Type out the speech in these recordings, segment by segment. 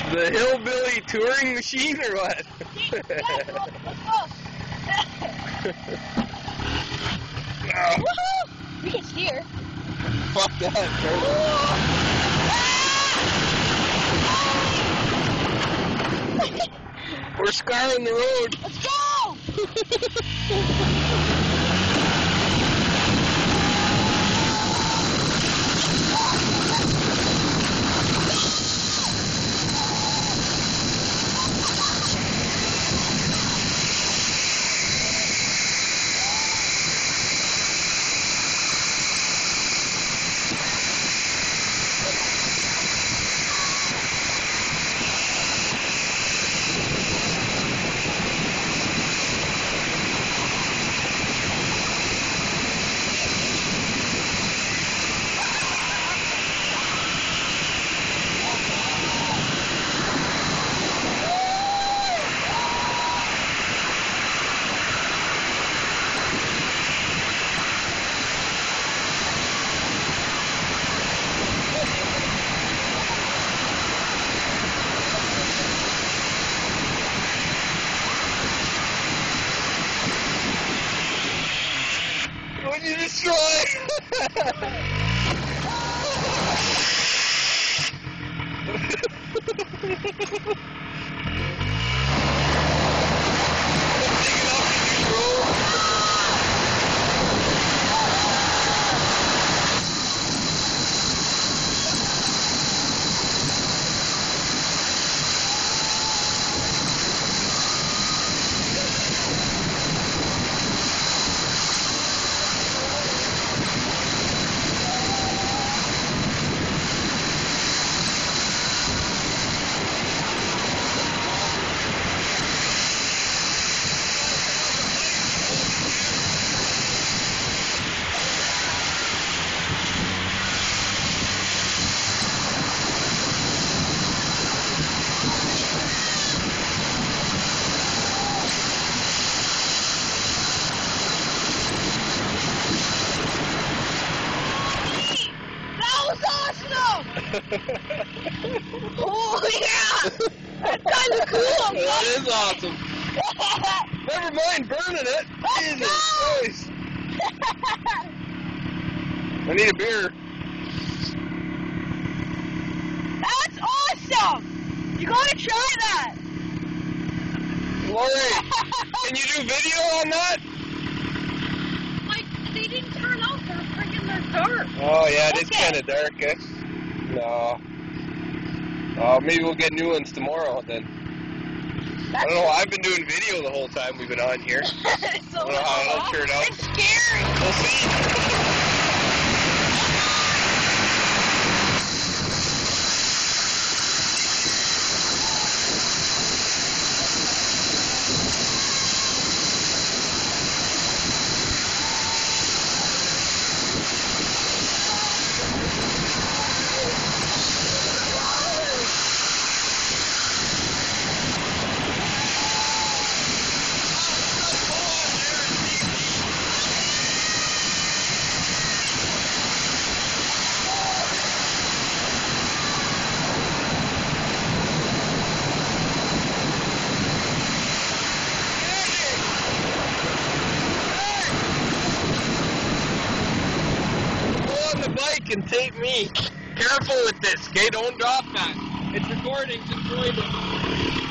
The hillbilly touring machine or what? We can steer. Fuck that, We're scarring the road. Let's go! What'd you destroy? Oh yeah! That's kind of cool. That is awesome. Never mind burning it. Jesus Christ. I need a beer. That's awesome. You gotta try that. Lori, can you do video on that? Like, they didn't turn out, they're freaking dark. Oh yeah, it is kind of dark, eh? No. Maybe we'll get new ones tomorrow then. I don't know, I've been doing video the whole time we've been on here. So I don't know how it'll turn out. It's scary. We'll see. Bike and tape me. Careful with this, okay? Don't drop that. It's recording. Just join it.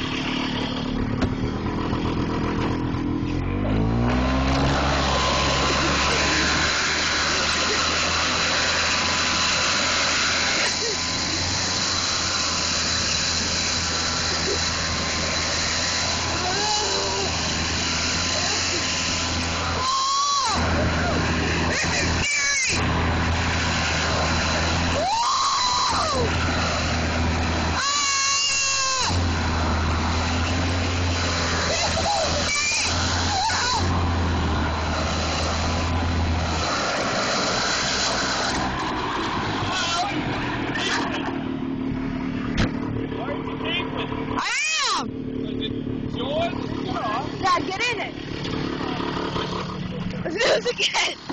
Yeah, get in it. Let's do this again.